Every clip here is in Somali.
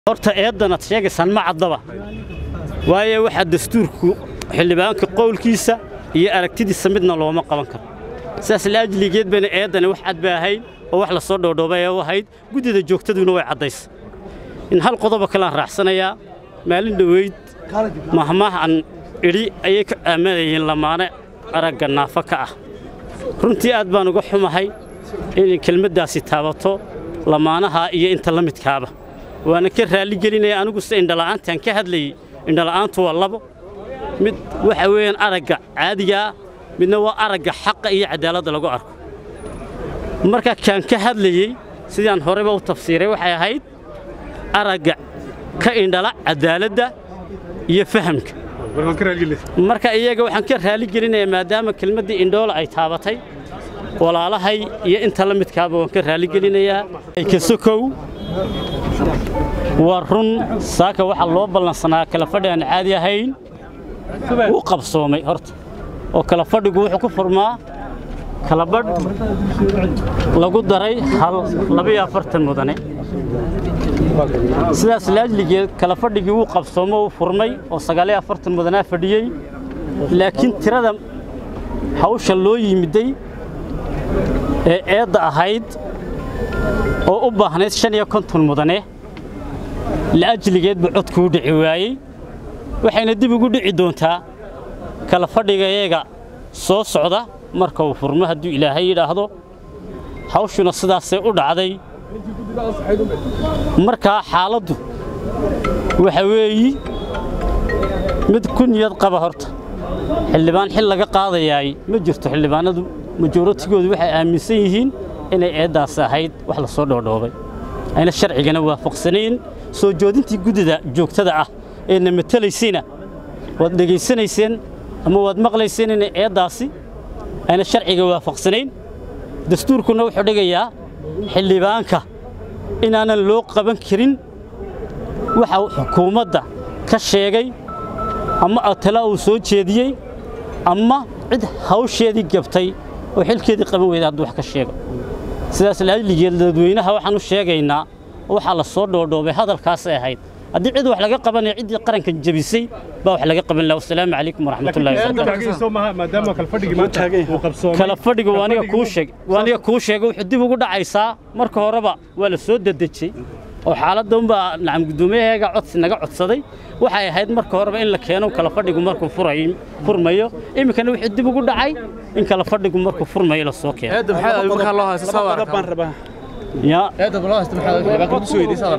horta eedana sheegaysan ma cadaba waaye waxa dastuurku xildhibaanka qowlkiisa iyo aragtidiisa midna looma qaban karo saas la ajligeed bana eedana wax cad baahay oo wax la soo dhoodhoobay oo ahayd gudida joogtaduna way cadays in hal qodob kala raacsanaya maalin dhaweyd mahmahan iri ayay ka aaminayeen lamaane aragga naafaka ah runtii aad baan uga xumahay in kelmaddaasi taabato lamaanaha iyo inta la midkaaba وانا كرالي جلينا أنا قصة إن دلعان تنكهد لي إن دلعان توالله مد وحوين أرجع عادية من نوع أرجع حق أي عدالة لجو أرك مركا كان كهد لي سيدان هربا وتفسيره وحيا هيد أرجع كإن دلع عدالة ده يفهمك مركا إيجا وحن كرالي جلينا ما دام كلمة دي إن دول أي تابتي ولا الله هي أنت لم تكابو كرالي جلينا يا كسكو ورن ساكا waxa loo balansanaa kala fadhi aan caadi ahayn oo qabsoomay horta oo kala fadhigu wuxuu ku furmaa kala badh lagu daray hal 42 mudane sidaas laajligeed kala fadhigi uu qabsoomo oo furmay oo 49 mudane fadhiyay laakiin tirada hawsha loo yimiday ee eed ahayd oo u baahnayd 55 mudane لأجل بعد كود عواي وحين دي بيقول عدونتا كلا فرديغا ييغا سو سودا marka uu furmo hadii Ilaahay yiraahdo hawshuna sidaas ay u dhacday marka xaaladdu waxa weeyi mid kunyad qaba horta xildhibaan xil laga qaadayay ma jirto xildhibaanadu majoritigood waxay aaminsan yihiin inay eedaas ahayd wax la soo dhoodhoobay ayna sharcigana waafaqsanayn soo joodintii gudida joogtada ah ee namatalaysiina wad dhageysanayseen ama wad maqlayseen in eedaasi ayna sharciga waafaqsanayn dastuurkuna wuxuu dhigayaa xildhibaanka inaanan loo qaban karin waxa xukuumadda ka sheegay ama atala uu soo jeediyay ama cid hawsheedii gabtay oo xilkeedii qaban weyday hadduu wax ka sheego sidaas la ajligeed dadweynaha waxaan u sheegaynaa waxa la soo dhoodhoobay hadalkaas ay ahayd haddii cid wax laga qabanay cid qaranka jabisay baa wax laga qaban lahaa assalaamu calaykum waraxmatullaahi wabarakaatuh maadaama kala fadhigi maanta uu qabsoomay kala fadhigu waaniga kuu sheegay wuxuu dib ugu dhacaysaa marka horeba waa la soo dadajay oo xaaladda baa nacam gudoomiyaha codsi naga codsaday waxay ahayd marka horeba in la keeno kala fadhigu markuu furmayo imikana wuxuu dib ugu dhacay in kala fadhigu markuu furmayo la soo keeno eed maxay marka loo haysto baan rabaa يا هذا بلاش تبحث باكل سويدي صار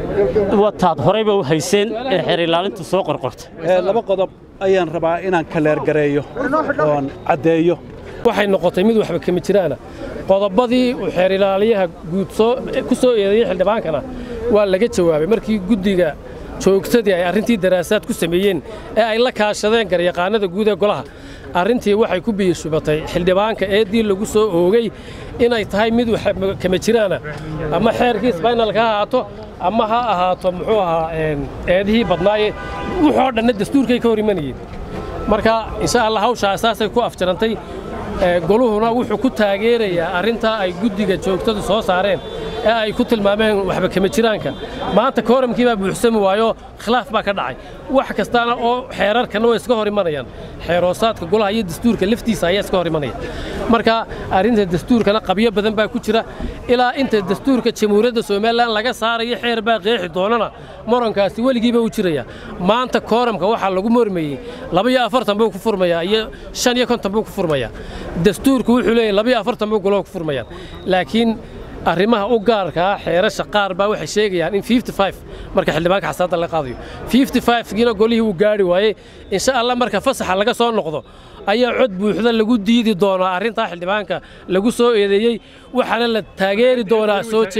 وطاد هريبه وحيسين xir ilaalintu soo qorqortay laba qodob ayaan rabaa inaan kaleer gareeyo oo cadeeyo waxay noqotay mid waxba kama jiraan qodobadii uu xir ilaaliyaha guud ku soo eedeeyay xildhibaankana waa laga jawaabay markii gudiga joogtadii ay arintii daraasaad ku sameeyeen ee ay la kaashadeen garyaqaanada guud ee golaha arintii waxay ku biyishubatay xildhibaanka eedii lagu soo oogay inay tahay mid wax kama jiraan ama xeerkiis finalka ahaato ama ha ahaato muxuu ahaa eedihii badnaayay wuxuu dhan dastuurkay ka hor imanayeen marka insha Allah hawsha asaasay ku afjarantay goluhuna wuxuu ku taageerayaa arinta ay gudiga joogtada soo saareen ee ay ku tilmaameen waxba kama jiraanka maanta kooramkii baa buuxsami waayo khilaaf baa ka dhacay wax kastaana oo xeerarkana way iska hor imanayaan xeeroosaadka golaha iyo dastuurka laftiisa ayaa iska hor imanaya marka arinta dastuurkana qabiyo badan baa ku jira ilaa inta dastuurka jamhuuriyadda Soomaaliland laga saarayo xeer baa qeexi doonana morankaasi waligiiba u jiraya maanta kooramka waxa lagu mormeeyay 42 buu ku furmaya iyo 55 buu ku furmaya dastuurku wuxuu leeyahay 42 buu golaha ku furmaya laakiin arrimaha u gaarka ah xeerasha qaar baa waxay sheegayaan in 55 marka xildhibaanka xasaada la qaadayo 55 gina golihii uu gaari waayay insha Allah marka fasaxa laga soo noqdo ayaa cod buuxda lagu diidi doonaa arinta xildhibaanka lagu soo eedeeyay waxana la taageeri doonaa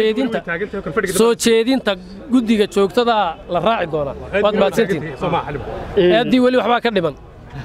soo jeedinta gudiga joogtada la raaci doonaa waad maadsantiin aadii wali waxba ka dhiman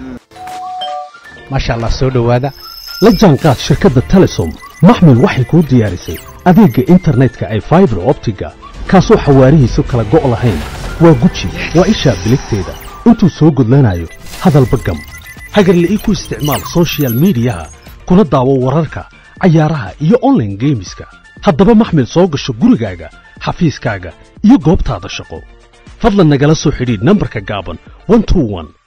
ma sha Allah soo dhawaada la jaanqaad shirkadda Telesom maxmil waxay ku diyaarisay adeegga internetka ay fiber optiga kaasoo xawaarihiisu kala go' lahayn waa guji waa isha biligteeda intuu soo gudlanayo hadalba gam hagarlii ku isticmaal social media kuna daawo wararka cayaaraha iyo online gameska haddaba maxmil soo gasho gurigaaga xafiiskaaga iyo goobtaada shaqo fadlan nagala soo xidhiidh nambarka gaaban 121